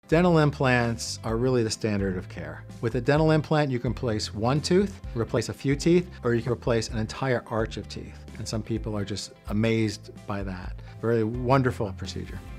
Dental implants are really the standard of care. With a dental implant, you can replace one tooth, replace a few teeth, or you can replace an entire arch of teeth. And some people are just amazed by that. Very wonderful procedure.